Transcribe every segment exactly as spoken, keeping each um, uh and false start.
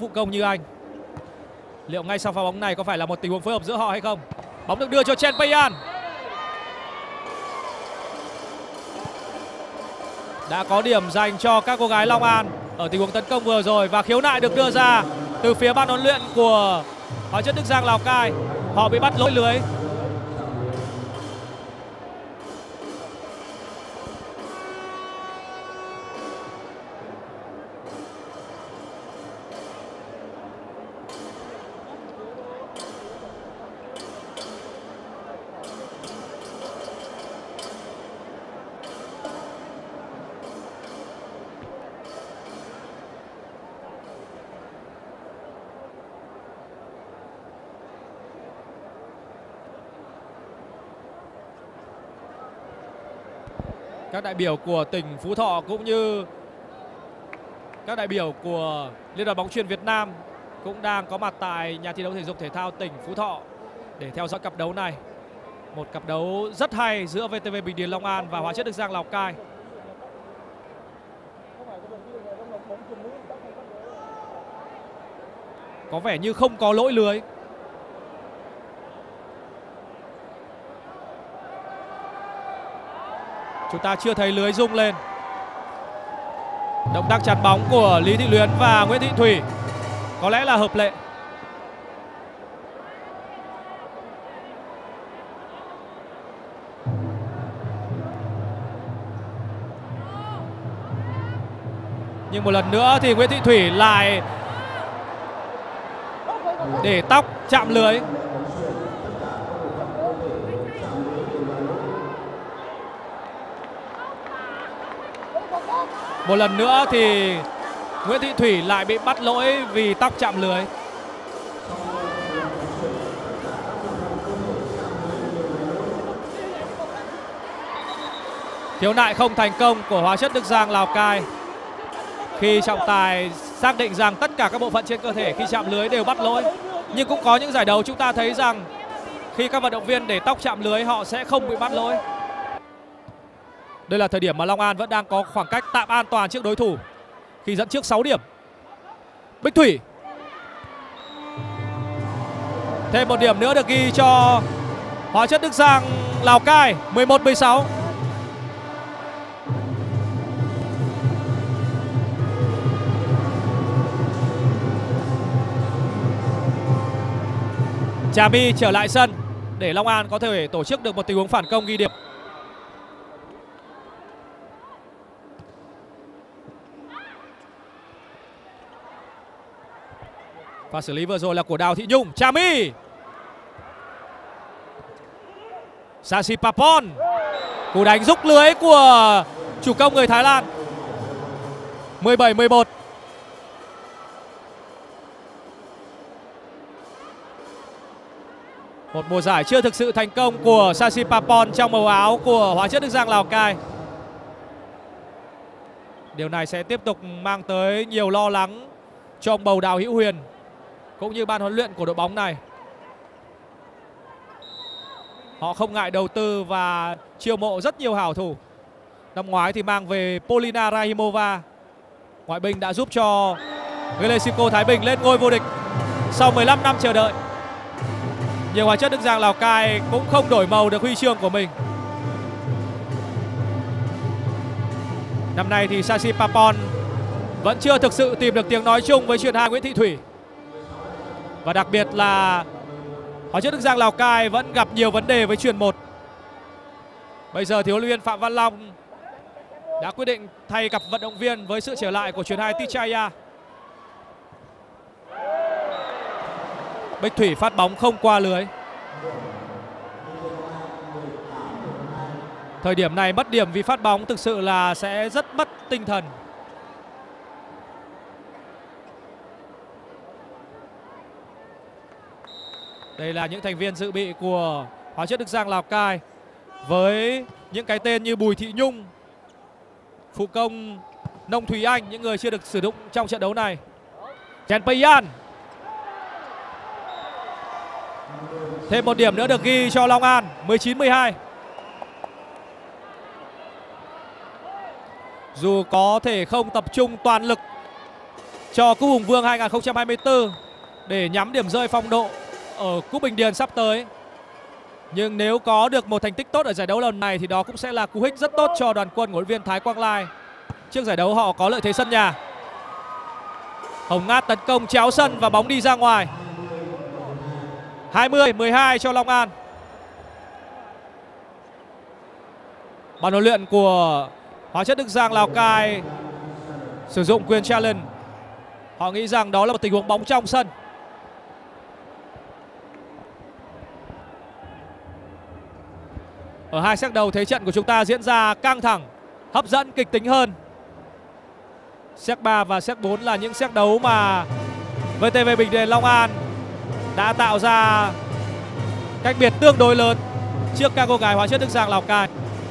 vụ công như anh. Liệu ngay sau pha bóng này có phải là một tình huống phối hợp giữa họ hay không? Bóng được đưa cho Chen Pei-an. Đã có điểm dành cho các cô gái Long An ở tình huống tấn công vừa rồi, và khiếu nại được đưa ra từ phía ban huấn luyện của Hóa Chất Đức Giang Lào Cai. Họ bị bắt lỗi lưới. Các đại biểu của tỉnh Phú Thọ cũng như các đại biểu của Liên đoàn bóng chuyền Việt Nam cũng đang có mặt tại nhà thi đấu thể dục thể thao tỉnh Phú Thọ để theo dõi cặp đấu này. Một cặp đấu rất hay giữa vê tê vê Bình Điền Long An và Hóa Chất Đức Giang Lào Cai. Có vẻ như không có lỗi lưới. Chúng ta chưa thấy lưới rung lên. Động tác chắn bóng của Lý Thị Luyến và Nguyễn Thị Thủy có lẽ là hợp lệ. Nhưng một lần nữa thì Nguyễn Thị Thủy lại để tóc chạm lưới. Một lần nữa thì Nguyễn Thị Thủy lại bị bắt lỗi vì tóc chạm lưới. Khiếu nại không thành công của Hóa Chất Đức Giang Lào Cai, khi trọng tài xác định rằng tất cả các bộ phận trên cơ thể khi chạm lưới đều bắt lỗi. Nhưng cũng có những giải đấu chúng ta thấy rằng khi các vận động viên để tóc chạm lưới họ sẽ không bị bắt lỗi. Đây là thời điểm mà Long An vẫn đang có khoảng cách tạm an toàn trước đối thủ khi dẫn trước sáu điểm. Bích Thủy. Thêm một điểm nữa được ghi cho Hóa Chất Đức Giang Lào Cai, mười một mười sáu. Trà My trở lại sân để Long An có thể tổ chức được một tình huống phản công ghi điểm. Và xử lý vừa rồi là của Đào Thị Nhung. Trà My. Sasipapon. Cú đánh rúc lưới của chủ công người Thái Lan. mười bảy mười một. Một mùa giải chưa thực sự thành công của Sasipapon trong màu áo của Hóa Chất Đức Giang Lào Cai. Điều này sẽ tiếp tục mang tới nhiều lo lắng cho ông bầu Đào Hữu Huyền cũng như ban huấn luyện của đội bóng này. Họ không ngại đầu tư và chiêu mộ rất nhiều hảo thủ. Năm ngoái thì mang về Polina Rahimova, ngoại binh đã giúp cho Galesico Thái Bình lên ngôi vô địch sau mười lăm năm chờ đợi. Nhưng Hóa Chất Đức Giang Lào Cai cũng không đổi màu được huy chương của mình. Năm nay thì Sasipapon vẫn chưa thực sự tìm được tiếng nói chung với chuyền hai Nguyễn Thị Thủy. Và đặc biệt là Hóa Chất Đức Giang Lào Cai vẫn gặp nhiều vấn đề với chuyền một. Bây giờ thì huấn luyện viên Phạm Văn Long đã quyết định thay cặp vận động viên với sự trở lại của chuyền hai Tichaya. Bích Thủy phát bóng không qua lưới. Thời điểm này mất điểm vì phát bóng thực sự là sẽ rất mất tinh thần. Đây là những thành viên dự bị của Hóa Chất Đức Giang Lào Cai với những cái tên như Bùi Thị Nhung, phụ công Nông Thúy Anh, những người chưa được sử dụng trong trận đấu này. Chen Pei-an. Thêm một điểm nữa được ghi cho Long An, mười chín mười hai. Dù có thể không tập trung toàn lực cho Cúp Hùng Vương hai nghìn không trăm hai mươi tư để nhắm điểm rơi phong độ ở Cúp Bình Điền sắp tới. Nhưng nếu có được một thành tích tốt ở giải đấu lần này thì đó cũng sẽ là cú hích rất tốt cho đoàn quân của huấn luyện viên Thái Quang Lai. Trước giải đấu họ có lợi thế sân nhà. Hồng Ngát tấn công chéo sân và bóng đi ra ngoài. hai mươi mười hai cho Long An. Ban huấn luyện của Hóa Chất Đức Giang Lào Cai sử dụng quyền challenge. Họ nghĩ rằng đó là một tình huống bóng trong sân. Ở hai set đầu thế trận của chúng ta diễn ra căng thẳng, hấp dẫn, kịch tính hơn. Set ba và set bốn là những set đấu mà vê tê vê Bình Điền Long An đã tạo ra cách biệt tương đối lớn trước các cô gái Hóa Chất Đức Giang Lào Cai.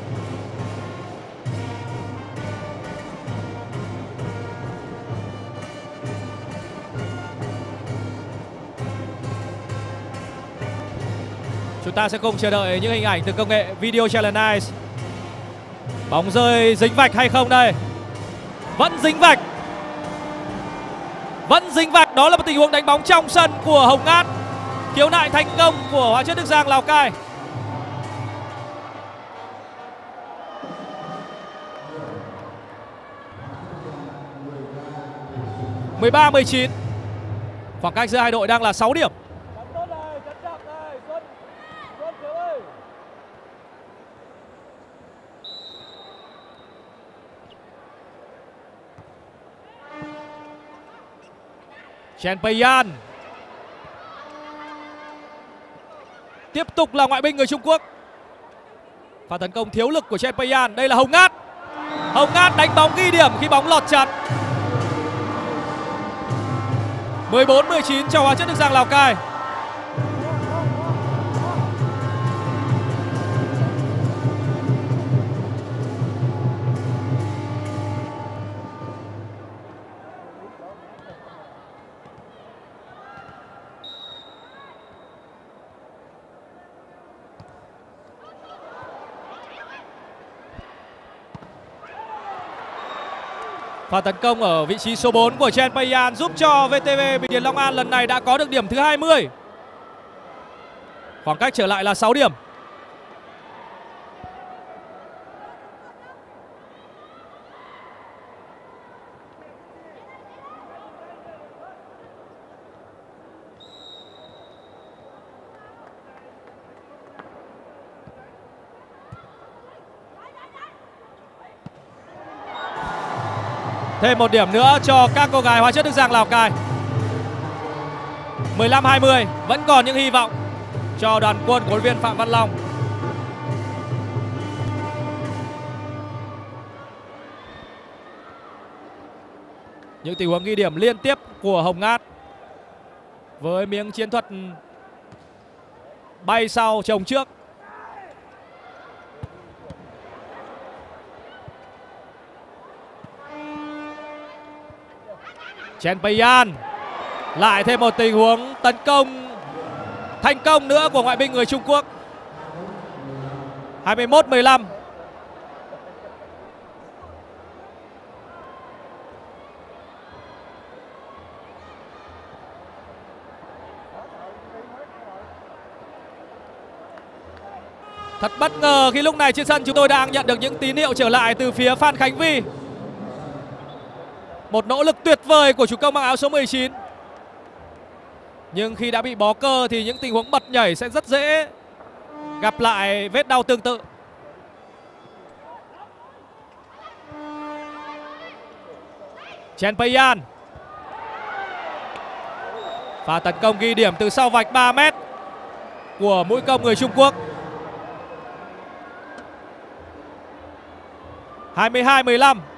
Chúng ta sẽ cùng chờ đợi những hình ảnh từ công nghệ Video Challenge Ice. Bóng rơi dính vạch hay không đây? Vẫn dính vạch. Vẫn dính vạch. Đó là một tình huống đánh bóng trong sân của Hồng Ngát. Khiếu nại thành công của Hóa Chất Đức Giang Lào Cai. mười ba mười chín. Khoảng cách giữa hai đội đang là sáu điểm. Chen Peiyan. Tiếp tục là ngoại binh người Trung Quốc. Pha tấn công thiếu lực của Chen Peiyan. Đây là Hồng Ngát. Hồng Ngát đánh bóng ghi điểm khi bóng lọt chắn. mười bốn mười chín cho Hóa Chất Đức Giang Lào Cai. Pha tấn công ở vị trí số bốn của Chen Peiyan giúp cho vê tê vê Bình Điền Long An lần này đã có được điểm thứ hai mươi. Khoảng cách trở lại là sáu điểm. Thêm một điểm nữa cho các cô gái Hóa Chất Đức Giang Lào Cai. mười lăm hai mươi. Vẫn còn những hy vọng cho đoàn quân của huấn luyện viên Phạm Văn Long. Những tình huống ghi điểm liên tiếp của Hồng Ngát với miếng chiến thuật bay sau chồng trước. Chen Peiyan. Lại thêm một tình huống tấn công thành công nữa của ngoại binh người Trung Quốc. hai mươi mốt mười lăm. Thật bất ngờ khi lúc này trên sân chúng tôi đang nhận được những tín hiệu trở lại từ phía Phan Khánh Vy. Một nỗ lực tuyệt vời của chủ công mang áo số mười chín. Nhưng khi đã bị bó cơ thì những tình huống bật nhảy sẽ rất dễ gặp lại vết đau tương tự. Chen Peiyan. Và tấn công ghi điểm từ sau vạch ba mét của mũi công người Trung Quốc. hai mươi hai mười lăm.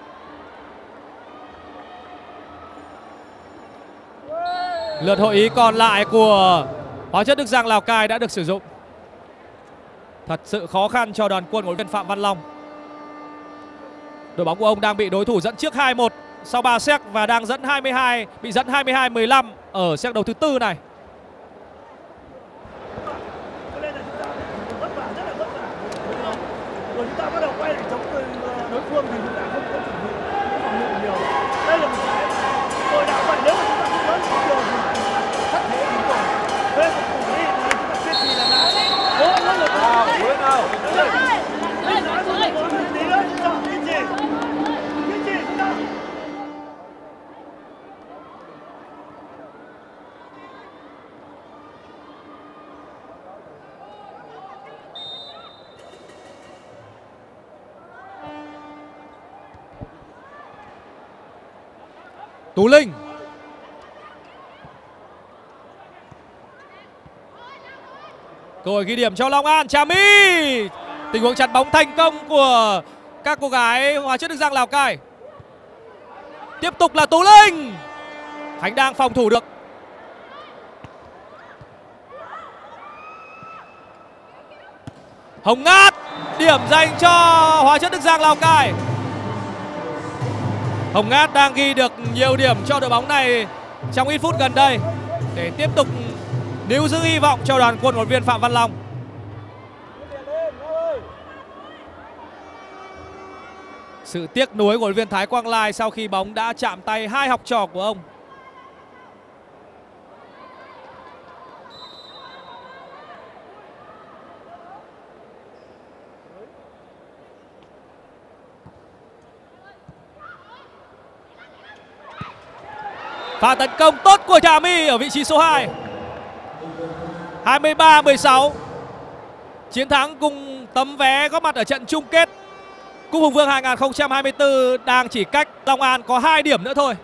Lượt hội ý còn lại của Hóa Chất Đức Giang Lào Cai đã được sử dụng. Thật sự khó khăn cho đoàn quân của huấn luyện viên Phạm Văn Long. Đội bóng của ông đang bị đối thủ dẫn trước hai một sau ba set và đang dẫn hai mươi hai, bị dẫn hai mươi hai mười lăm ở set đầu thứ tư này. Rồi chúng ta bắt đầu quay lại chống đối phương thì chúng ta không có chuẩn bị phòng ngự nhiều. Đây là một cái tôi Tú Linh. Cơ hội ghi điểm cho Long An. Trà My. Tình huống chặn bóng thành công của các cô gái Hóa Chất Đức Giang Lào Cai. Tiếp tục là Tú Linh. Khánh đang phòng thủ được. Hồng Ngát. Điểm dành cho Hóa Chất Đức Giang Lào Cai. Hồng Ngát đang ghi được nhiều điểm cho đội bóng này trong ít phút gần đây để tiếp tục níu giữ hy vọng cho đoàn quân huấn luyện viên Phạm Văn Long. Sự tiếc nuối của huấn luyện viên Thái Quang Lai sau khi bóng đã chạm tay hai học trò của ông. Pha tấn công tốt của Trà My ở vị trí số hai. hai mươi ba mười sáu. Chiến thắng cùng tấm vé góp mặt ở trận chung kết Cúp Hùng Vương hai không hai tư đang chỉ cách Long An có hai điểm nữa thôi.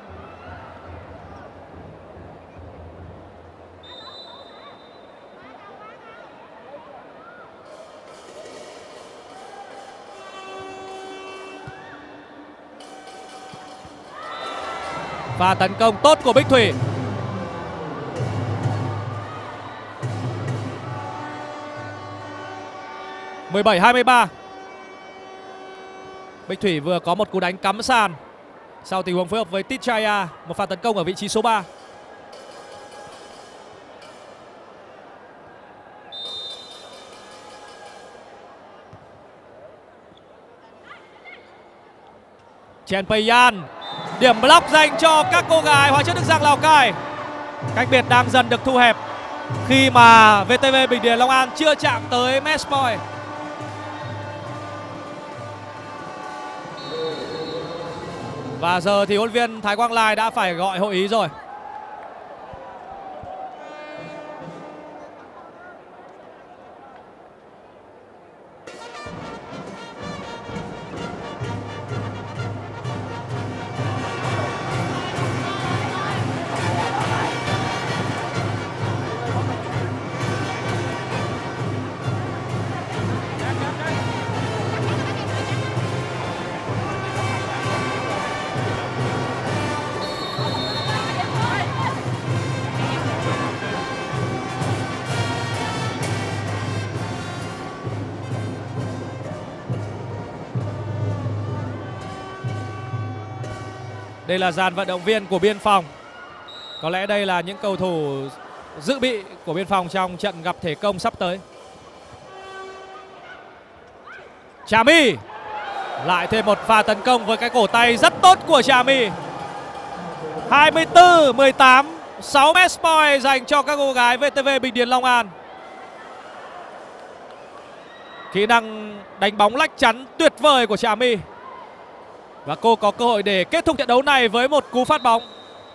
Và tấn công tốt của Bích Thủy. mười bảy hai mươi ba. Bích Thủy vừa có một cú đánh cắm sàn sau tình huống phối hợp với Tichaya. Một pha tấn công ở vị trí số ba. Chen Peiyan. Điểm block dành cho các cô gái Hóa Chất Đức Giang Lào Cai. Cách biệt đang dần được thu hẹp khi mà vê tê vê Bình Điền Long An chưa chạm tới match point. Và giờ thì huấn luyện viên Thái Quang Lai đã phải gọi hội ý rồi. Đây là dàn vận động viên của Biên Phòng. Có lẽ đây là những cầu thủ dự bị của Biên Phòng trong trận gặp Thể Công sắp tới. Trà My. Lại thêm một pha tấn công với cái cổ tay rất tốt của Trà My. hai mươi tư mười tám. sáu match point dành cho các cô gái vê tê vê Bình Điền Long An. Kỹ năng đánh bóng lách chắn tuyệt vời của Trà My. Và cô có cơ hội để kết thúc trận đấu này với một cú phát bóng.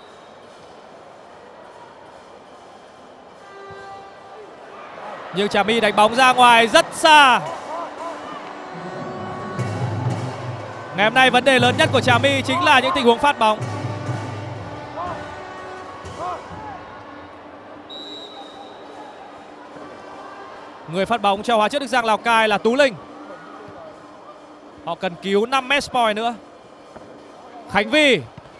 Nhưng Trà My đánh bóng ra ngoài rất xa. Ngày hôm nay vấn đề lớn nhất của Trà My chính là những tình huống phát bóng. Người phát bóng cho Hóa Chất Đức Giang Lào Cai là Tú Linh. Họ cần cứu năm match point nữa. Khánh Vy.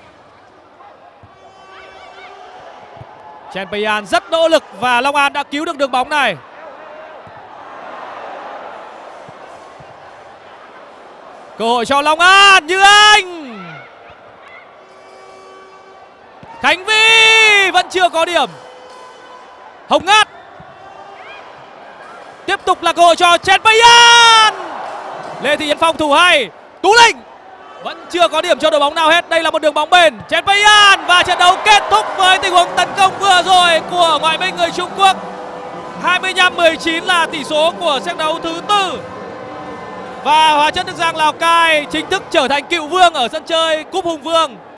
Chen Peiyan rất nỗ lực và Long An đã cứu được đường bóng này. Cơ hội cho Long An. Như Anh. Khánh Vy vẫn chưa có điểm. Hồng Ngát. Tiếp tục là cơ hội cho Chen Peiyan. Lê Thị Yến phòng thủ hay. Tú Linh vẫn chưa có điểm cho đội bóng nào hết. Đây là một đường bóng bền. Chen Peiyan và trận đấu kết thúc với tình huống tấn công vừa rồi của ngoại binh người Trung Quốc. hai mươi lăm mười chín là tỷ số của set đấu thứ tư. Và Hóa Chất Đức Giang Lào Cai chính thức trở thành cựu vương ở sân chơi Cúp Hùng Vương.